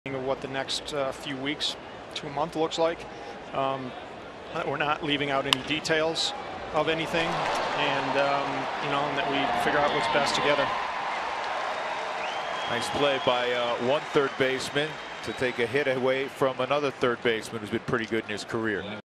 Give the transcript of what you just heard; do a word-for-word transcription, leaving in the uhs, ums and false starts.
Of what the next uh, few weeks to a month looks like. Um, we're not leaving out any details of anything, and um, you know, and that we figure out what's best together. Nice play by uh, one third baseman to take a hit away from another third baseman who's been pretty good in his career.